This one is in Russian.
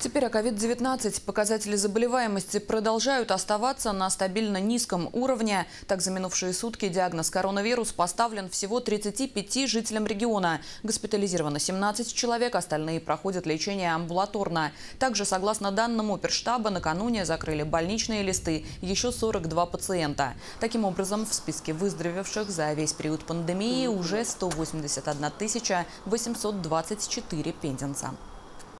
Теперь о COVID-19. Показатели заболеваемости продолжают оставаться на стабильно низком уровне. Так, за минувшие сутки диагноз коронавирус поставлен всего 35 жителям региона. Госпитализировано 17 человек, остальные проходят лечение амбулаторно. Также, согласно данным оперштаба, накануне закрыли больничные листы еще 42 пациента. Таким образом, в списке выздоровевших за весь период пандемии уже 181 824 пензенца.